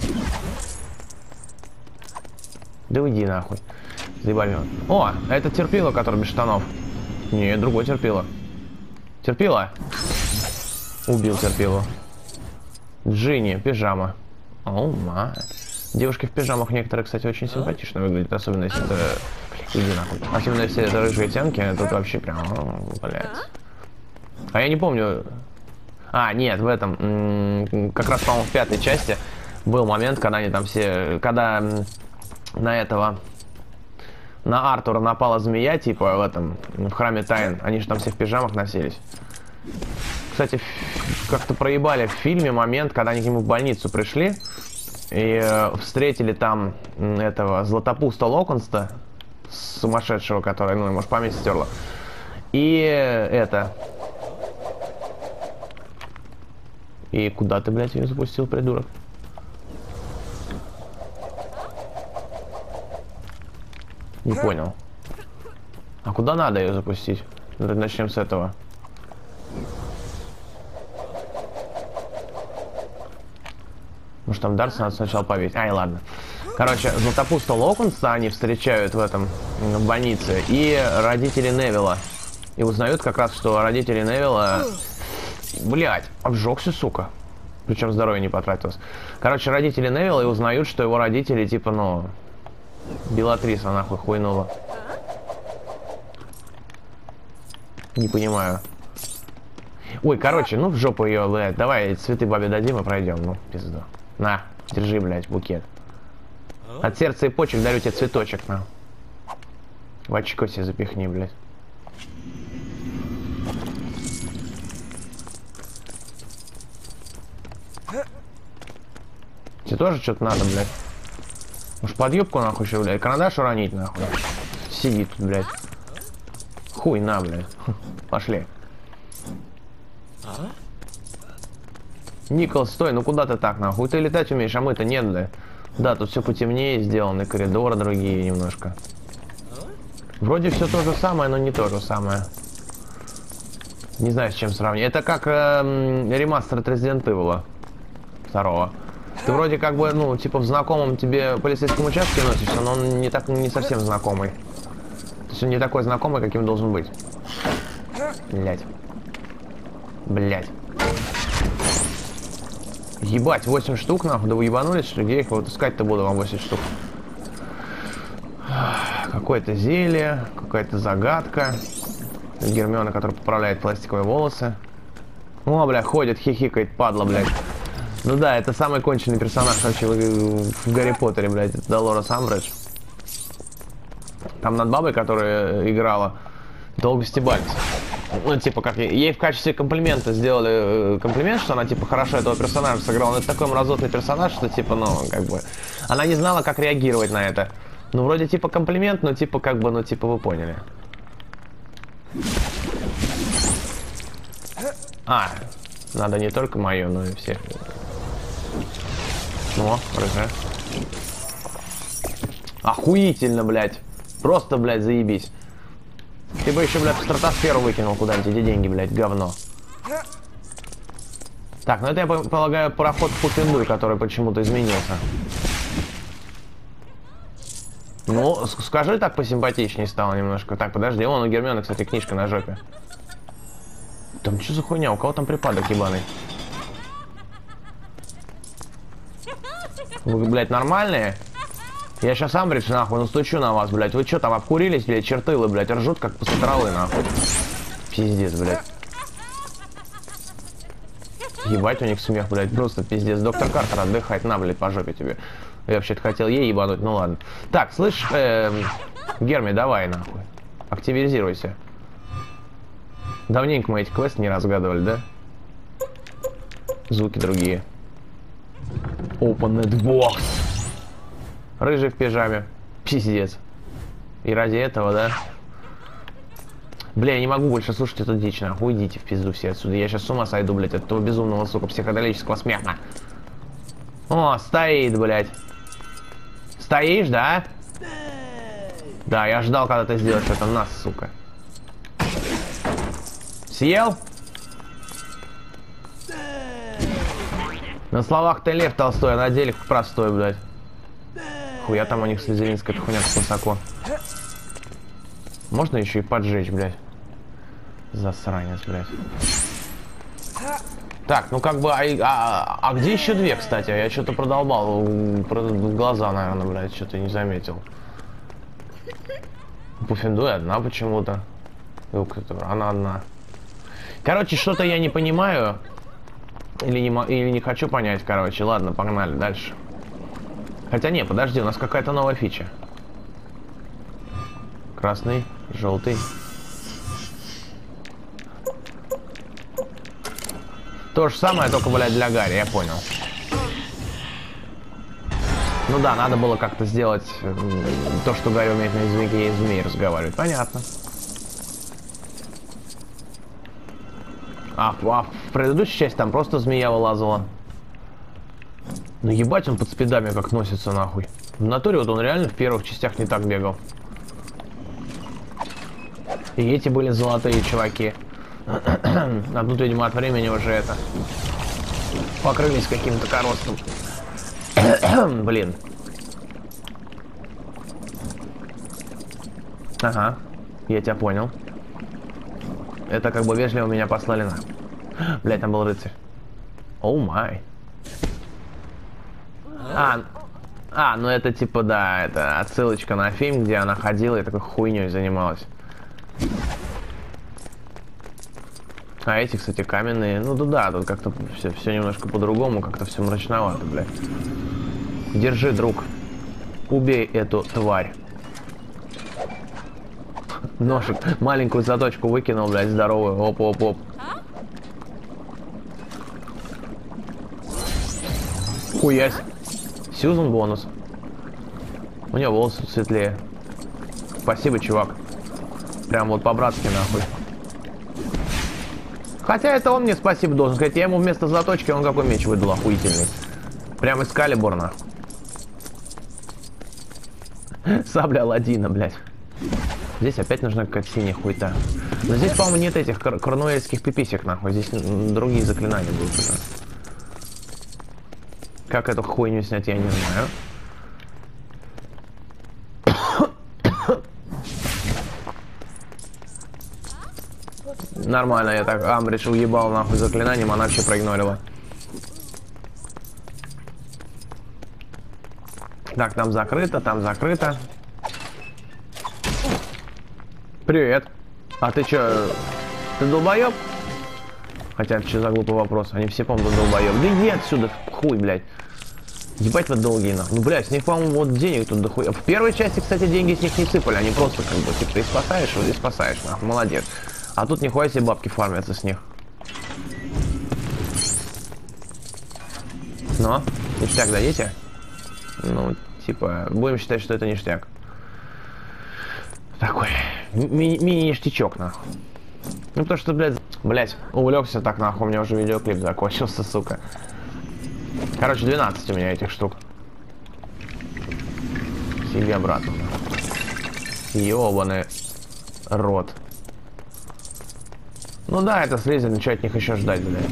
Да уйди нахуй. Заебали. О, это терпило, который без штанов. Не, другой терпило. Терпило. Убил терпилу. Джинни, пижама. О, мать. Девушки в пижамах некоторые, кстати, очень симпатично выглядят. Особенно если это... Иди нахуй. Особенно если это рыжие тянки, тут вообще прям... Блядь. А я не помню... А, нет, в этом... Как раз, по-моему, в пятой части был момент, когда они там все... Когда на этого... На Артура напала змея, типа, в этом... В Храме Тайн. Они же там все в пижамах носились. кстати, как-то проебали в фильме момент, когда они к нему в больницу пришли и э, встретили там этого Златопуста Локонста, сумасшедшего, который, ну, может, память стерла. И это... И куда ты, блядь, ее запустил, придурок? Не понял. А куда надо ее запустить? Начнем с этого. Может, там Дарса надо сначала повесить. Ай, ладно. Короче, Златопуста Локонса они встречают в этом в больнице. И родители Невилла. И узнают как раз, что родители Невилла... Блять, обжегся, сука. Причем здоровье не потратилось. Короче, родители Невилла и узнают, что его родители, типа, ну... Белатриса, нахуй, хуйнула. Не понимаю. Ой, короче, ну в жопу ее, блядь. Давай цветы бабе дадим и пройдем. Ну, пизду. На, держи, блядь, букет. От сердца и почек дарю тебе цветочек, на. В очко себе запихни, блядь. Тебе тоже что-то надо, блядь? Может, под юбку, нахуй, еще, блядь? Карандаш уронить, нахуй. Сиди тут, блядь. Хуй, на, блядь. Пошли. Никол, стой, ну куда ты так, нахуй? Ты летать умеешь, а мы-то нет, да? Да, тут все потемнее сделаны, коридоры другие немножко. Вроде все то же самое, но не то же самое. Не знаю, с чем сравнить. Это как э, ремастер Resident Evil второго. Ты вроде как бы, ну, типа в знакомом тебе полицейском участке носишься, но он не так, не совсем знакомый. То есть он не такой знакомый, каким должен быть. Блять. Блять. Ебать, восемь штук, нахуй, да вы ебанулись, что где я их вот искать-то буду, вам восемь штук. Какое-то зелье, какая-то загадка. Гермиона, которая поправляет пластиковые волосы. О, бля, ходит, хихикает, падла, блядь. Ну да, это самый конченый персонаж вообще в Гарри Поттере, блядь, это Долорес Амбридж. Там над бабой, которая играла, долго стебались. Ну, типа, как ей в качестве комплимента сделали комплимент, что она, типа, хорошо этого персонажа сыграла. Но это такой мразотный персонаж, что, типа, ну, как бы... Она не знала, как реагировать на это. Ну, вроде, типа, комплимент, но, типа, как бы, ну, типа, вы поняли. А, надо не только мою, но и всех. Ну, рыжая. Охуительно, блядь. Просто, блядь, заебись. Ты бы еще, блядь, в стратосферу выкинул куда-нибудь эти деньги, блядь, говно. Так, ну это, я полагаю, пароход в Пуффендуй, который почему-то изменился. Ну, скажи, так посимпатичнее стало немножко. Так, подожди, вон у Гермионы, кстати, книжка на жопе. Там что за хуйня? У кого там припадок ебаный? Вы, блядь, нормальные? Я сейчас Амбридж, нахуй, настучу на вас, блядь. Вы что там, обкурились, блядь, чертылы, блядь, ржут, как пастралы, нахуй. Пиздец, блядь. Ебать у них смех, блядь, просто пиздец. Доктор Картер отдыхать, на, блядь, по жопе тебе. Я вообще-то хотел ей ебануть, ну ладно. Так, слышь, э, Герми, давай, нахуй. Активизируйся. Давненько мы эти квесты не разгадывали, да? Звуки другие. Open box. Рыжий в пижаме. Пиздец. И ради этого, да? Бля, я не могу больше слушать эту дичь, нахуй. Уйдите в пизду все отсюда. Я сейчас с ума сойду, блядь, от этого безумного, сука, психоделического смеха. О, стоит, блядь. Стоишь, да? Да, я ждал, когда ты сделаешь это. Нас, сука. Съел? На словах ты Лев Толстой, а на деле простой, блядь. Хуя там у них слизеринская хуйня высоко. Можно еще и поджечь, блядь. Засранец, блядь. Так, ну как бы, а, а, а где еще две, кстати? Я что-то продолбал. Глаза, наверное, блядь, что-то не заметил. Пуффендуй одна почему-то. Она одна. Короче, что-то я не понимаю. Или не, или не хочу понять, короче. Ладно, погнали дальше. Хотя не, подожди, у нас какая-то новая фича. Красный, желтый. То же самое, только, блядь, для Гарри, я понял. Ну да, надо было как-то сделать э, то, что Гарри умеет на языке змей разговаривать. Понятно. А, а в предыдущей части там просто змея вылазила. Ну ебать, он под спидами как носится нахуй. В натуре вот он реально в первых частях не так бегал. И эти были золотые чуваки. А тут, видимо, от времени уже это... покрылись каким-то коростом. Блин. Ага, я тебя понял. Это как бы вежливо меня послали на. Блять, там был рыцарь. Оу май. А, а, ну это типа, да, это отсылочка на фильм, где она ходила и такой хуйней занималась. А эти, кстати, каменные. Ну да, да, тут как-то все, все немножко по-другому, как-то все мрачновато, блядь. Держи, друг. Убей эту тварь. Ножик. Маленькую заточку выкинул, блядь, здоровую. Оп-оп-оп. Хуясь. Сьюзан бонус. У него волосы светлее. Спасибо, чувак. Прям вот по-братски, нахуй. Хотя это он мне спасибо должен сказать. Я ему вместо заточки, он какой меч выдал охуительный. Прям из Калибур, нахуй. Сабля Аладдина, блядь. Здесь опять нужна какая-то синяя хуйта. Но здесь, по-моему, нет этих кор корнуэльских пиписек, нахуй. Здесь другие заклинания будут. Это. Как эту хуйню снять, я не знаю. Нормально, я так Амбридж уебал нахуй заклинанием, она вообще проигнорила. Так, там закрыто, там закрыто. Привет. А ты чё, ты долбоёб? Хотя, что за глупый вопрос? Они все, по-моему, долбоёб. Да иди отсюда, хуй, блядь. Ебать вы долгие, нахуй. Ну, блядь, с них, по-моему, вот денег тут дохуя. В первой части, кстати, деньги с них не сыпали. Они просто, как бы, типа, ты спасаешь, вот и спасаешь, нахуй. Молодец. А тут нихуя себе бабки фармятся с них. Но, ништяк дадите? Ну, типа, будем считать, что это ништяк. Такой ми мини-ништячок, нахуй. Ну, потому что, блядь, блядь, увлекся так, нахуй, у меня уже видеоклип закончился, сука. Короче, двенадцать у меня этих штук. Себе обратно. Ёбаный рот. Ну да, это слизерин, что от них еще ждать, блядь.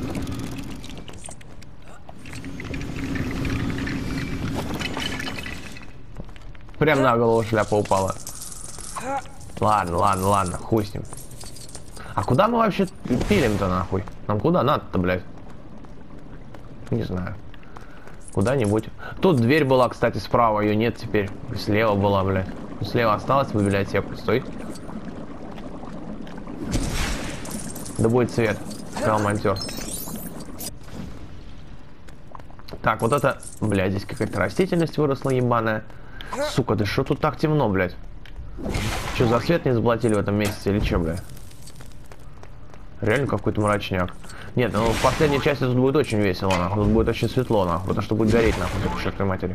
Прям на голову шляпа упала. Ладно, ладно, ладно, хуй с ним. А куда мы вообще пилим-то, нахуй? Нам куда надо-то, блядь? Не знаю. Куда-нибудь. Тут дверь была, кстати, справа, ее нет теперь. Слева была, блядь. Слева осталась в библиотеку. Стой. Да будет свет, сказал монтер. Так, вот это... Блядь, здесь какая-то растительность выросла ебаная. Сука, да что тут так темно, блядь? Че, за свет не заплатили в этом месяце или че, блядь? Реально какой-то мрачняк. Нет, ну в последней части тут будет очень весело, нахуй. Тут будет очень светло, нахуй. Потому что будет гореть, нахуй, к чертовой матери.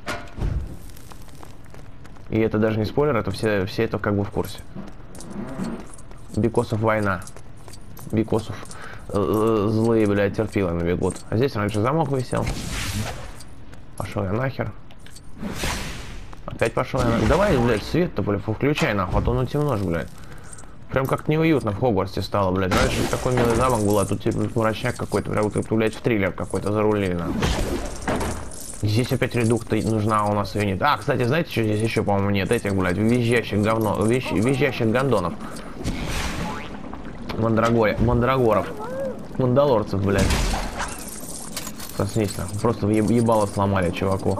И это даже не спойлер, это все, все это как бы в курсе. Бикосов война. Бикосов э, злые, блядь, терпилами бегут. А здесь раньше замок висел. Пошел я нахер. Опять пошел я нахер. Давай, блядь, свет-то, блядь, включай, нахуй, а то ну темно ж, блядь. Прям как-то неуютно в Хогвартсе стало, блядь. Раньше такой милый замок был, а тут типа мрачняк какой-то. Прям как, блядь, в триллер какой-то зарулили, нахуй. Здесь опять редукта нужна, а у нас ее нет. А, кстати, знаете, что здесь еще, по-моему, нет? Этих, блядь, визжащих говно, визж, визжащих гондонов. Мандрагоре, мандрагоров. Мандалорцев, блядь. Проснись, нахуй. Просто еб ебало сломали, чуваку.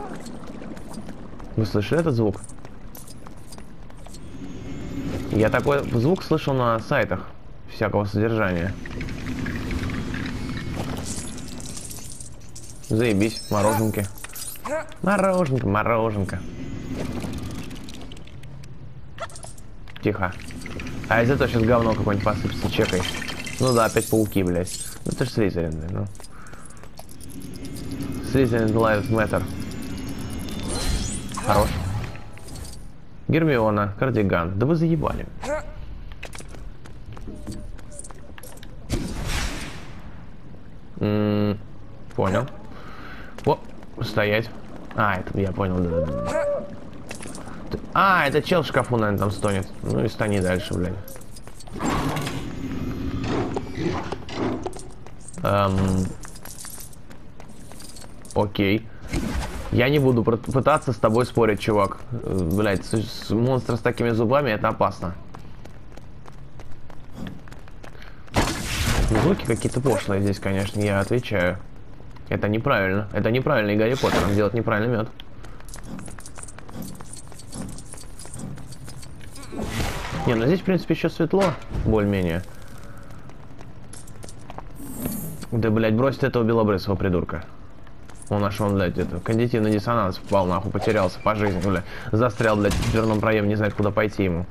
Вы слышали этот звук? Я такой звук слышал на сайтах всякого содержания. Заебись, мороженки. Мороженка, мороженка. Тихо. А из этого сейчас говно какое-нибудь посыпется, чекай. Ну да, опять пауки, блядь. Ну это ж Слизерин, блин, ну. Слизерин Lives Matter. Хорош. Гермиона, кардиган. Да вы заебали. М-м, понял. О, стоять. А, это я понял, да, да, да. А, это чел в шкафу, наверное, там стонет. Ну и стани дальше, блядь. Эм... Окей. Я не буду пытаться с тобой спорить, чувак. Блядь, с, с монстр с такими зубами это опасно. Звуки какие-то пошлые здесь, конечно, я отвечаю. Это неправильно. Это неправильно, и Гарри Поттером делать неправильный мед. Не, ну здесь, в принципе, еще светло, более-менее. Да, блядь, бросить этого белобрысого придурка. Он аж, он, блядь, это, кондитивный диссонанс впал, нахуй, потерялся по жизни, блядь. Застрял, блядь, в дверном проеме, не знает, куда пойти ему.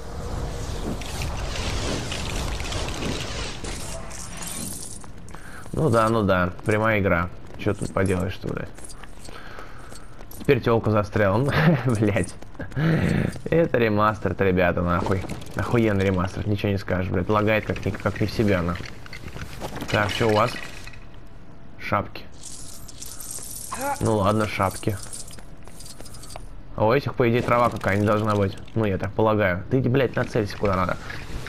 Ну да, ну да, прямая игра. Что тут поделаешь-то, блядь? Теперь телка застряла. Блядь. Это ремастер, ребята, нахуй. Охуенный ремастер, ничего не скажешь, блядь. Лагает как не, как не в себя, на. Так, что у вас? Шапки. Ну ладно, шапки. А у этих, по идее, трава какая-нибудь должна быть. Ну, я так полагаю. Ты иди, блядь, нацелься куда надо.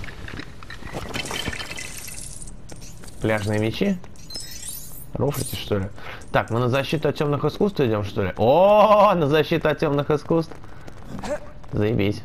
Пляжные мечи? Руфите, что ли? Так, мы на защиту от темных искусств идем, что ли? О, на защиту от темных искусств. Заебись.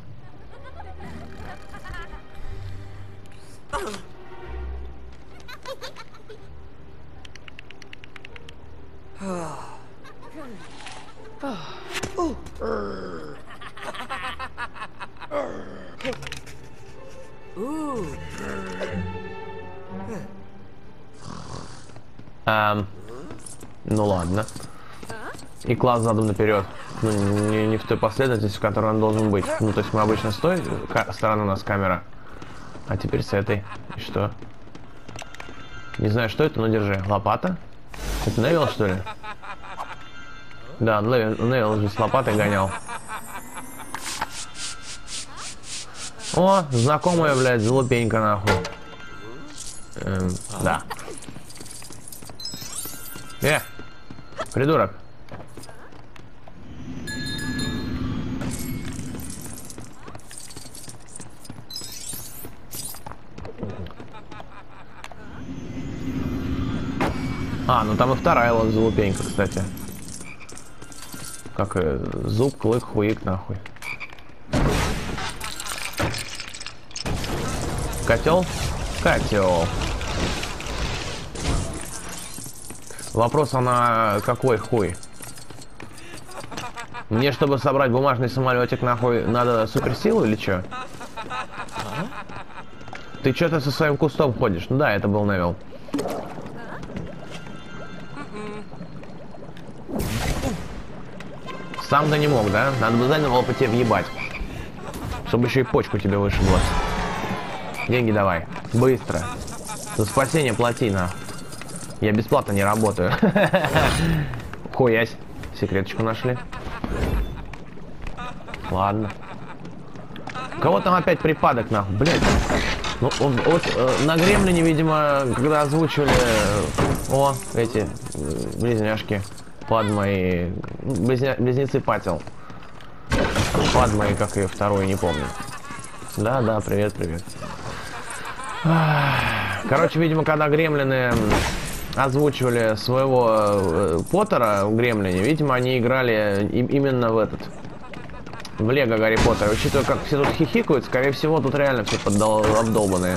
Эм, ну ладно. И класс задом наперед. Ну, не, не в той последовательности, в которой он должен быть. Ну, то есть мы обычно с той стороны у нас камера. А теперь с этой. И что? Не знаю, что это, но держи. Лопата? Это Невилл, что ли? Да, Невилл же с лопатой гонял. О, знакомая, блядь, залупенька, нахуй. Эм, да. Э, придурок. А, ну там и вторая вот залупенька, кстати. Как и зуб, клык, хуик, нахуй. Котел? Котел. Вопрос, она какой хуй? Мне, чтобы собрать бумажный самолетик, нахуй, надо суперсилу или чё? Ты что-то со своим кустом ходишь? Ну да, это был Невилл. Сам ты не мог, да? Надо бы заново по тебе въебать. Чтобы еще и почку тебе вышибло. Деньги давай. Быстро. За спасение плати, на. Я бесплатно не работаю. Хуясь. Секреточку нашли. Ладно. У кого там опять припадок, нахуй? Блядь. Ну, вот, вот э, на Гремлине, видимо, когда озвучивали... Э, о, эти э, близняшки. Падма и... Близня... Близнецы Пател. Падма и как и второй, не помню. Да, да, привет, привет. Короче, видимо, когда Гремлины озвучивали своего э, Поттера в Гремлине, видимо, они играли и, именно в этот... В Лего Гарри Поттер. Учитывая, как все тут хихикают, скорее всего, тут реально все поддол... обдолбанные.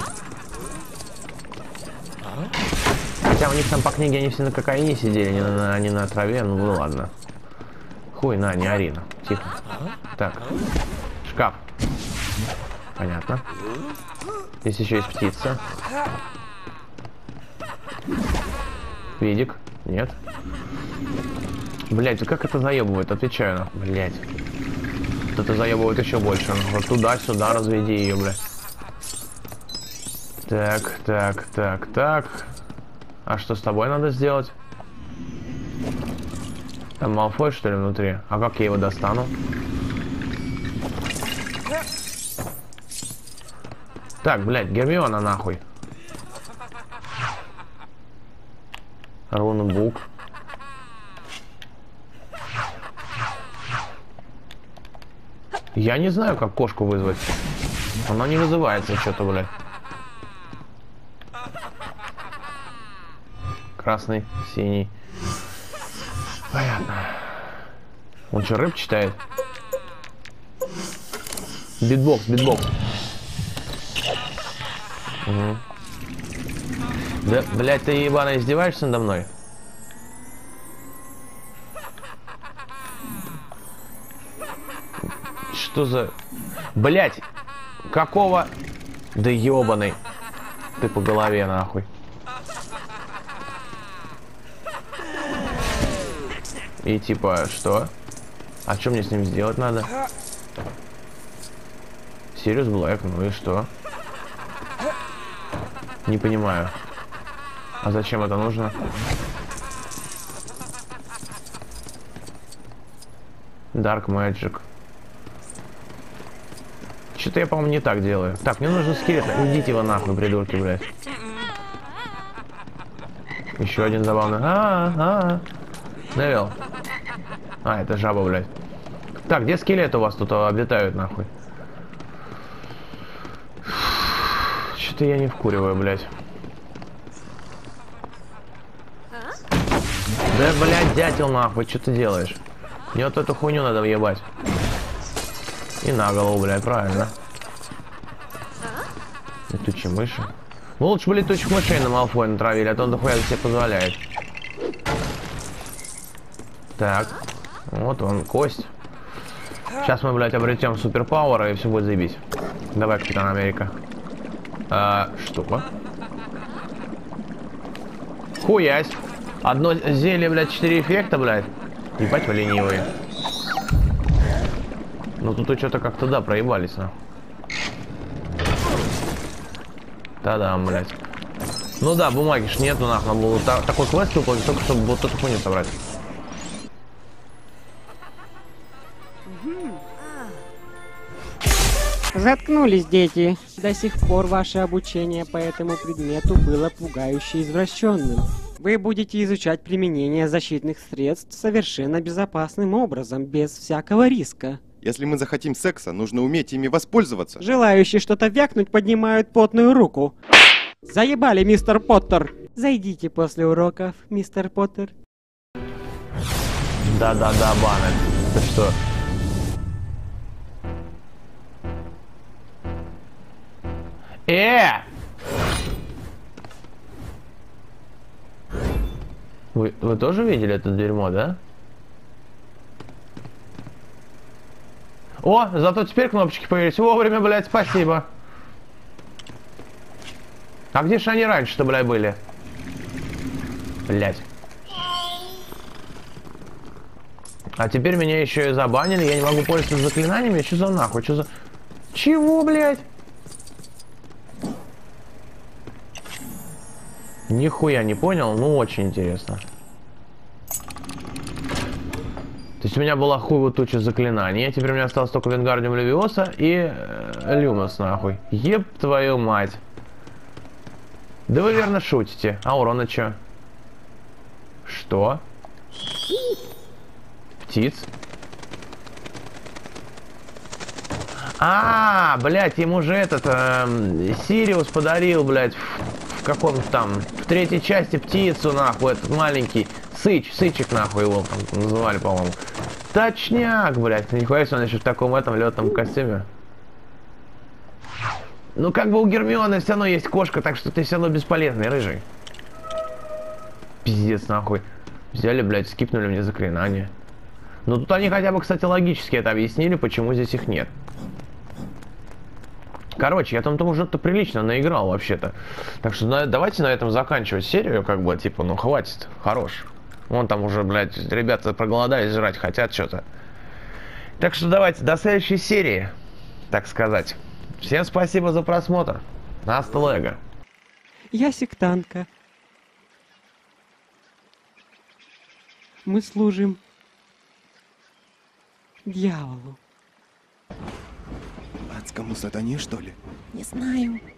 Хотя у них там по книге они все на кокаине сидели, не на, не на траве, ну ладно. Хуй, на, не ори, тихо. Так, шкаф. Понятно. Здесь еще есть птица. Видик? Нет. Блять, как это заебывает? Отвечаю, нахуй. Блять. Вот это заебывает еще больше. Вот туда-сюда разведи ее, блядь. Так, так, так, так. А что с тобой надо сделать? Там Малфой, что ли, внутри? А как я его достану? Так, блядь, Гермиона нахуй. Рунбук. Я не знаю, как кошку вызвать. Она не вызывается что-то, блядь. Красный, синий. Понятно. Он что, рэп читает? Битбокс, битбокс. Угу. Да, блядь, ты ебано издеваешься надо мной? Что за... Блядь! Какого... Да ебаный. Ты по голове, нахуй. И типа, что? А что мне с ним сделать надо? Сириус Блэк, ну и что? Не понимаю. А зачем это нужно? Dark Magic. Что-то я, по-моему, не так делаю. Так, мне нужен скелет. Идите его нахуй, придурки, блядь. Еще один забавный. А-а-а. Навел. А, это жаба, блядь. Так, где скелеты у вас тут обитают, нахуй? Что-то я не вкуриваю, блядь. Да, блядь, дятел, нахуй, что ты делаешь? Мне вот эту хуйню надо въебать. И на голову, блядь, правильно. Летучие мыши. Ну, лучше бы летучих мышей на Малфоя натравили, а то он дохуя себе позволяет. Так. Вот он, кость. Сейчас мы, блядь, обретем суперпауэр, и все будет заебись. Давай, Капитан Америка. А, что? Хуясь. Одно зелье, блядь, четыре эффекта, блядь. Ебать вы ленивые. Ну тут что-то как-то, да, проебались, на. Та-дам, блядь. Ну да, бумаги ж нету, нахуй. Надо было та такой квест выполнить, только чтобы вот эту хуйню собрать. Заткнулись, дети. До сих пор ваше обучение по этому предмету было пугающе извращенным. Вы будете изучать применение защитных средств совершенно безопасным образом, без всякого риска. Если мы захотим секса, нужно уметь ими воспользоваться. Желающие что-то вякнуть поднимают потную руку. Заебали, мистер Поттер. Зайдите после уроков, мистер Поттер. Да-да-да, Баннет. Ты что? Э! Вы, вы тоже видели это дерьмо, да? О, зато теперь кнопочки появились. Вовремя, блядь, спасибо. А где же они раньше-то, блядь, были? Блядь. А теперь меня еще и забанили. Я не могу пользоваться заклинаниями. Что за нахуй? Что за... Чего, блядь? Нихуя не понял, ну очень интересно. То есть у меня была хуй вот туча заклинаний, а теперь у меня осталось только Вингардиум Левиоса и э, Люмос, нахуй. Еб твою мать. Да вы верно шутите. А урона чё? Что? Птиц? А, блядь, ему же этот э, Сириус подарил, блядь, в, в каком-то там, в третьей части птицу, нахуй, этот маленький Сыч, Сычек, нахуй его там называли, по-моему. Точняк, блядь, нихуя себе он еще в таком этом летном костюме. Ну, как бы у Гермионы все равно есть кошка, так что ты все равно бесполезный, рыжий. Пиздец, нахуй. Взяли, блядь, скипнули мне заклинания. Ну, тут они хотя бы, кстати, логически это объяснили, почему здесь их нет. Короче, я там там уже-то прилично наиграл вообще-то. Так что на, давайте на этом заканчивать серию, как бы, типа, ну, хватит, хорош. Вон там уже, блядь, ребята проголодались, жрать хотят что-то. Так что давайте до следующей серии, так сказать. Всем спасибо за просмотр. Hasta luego. Я сектантка. Мы служим дьяволу. Адскому сатане, что ли? Не знаю.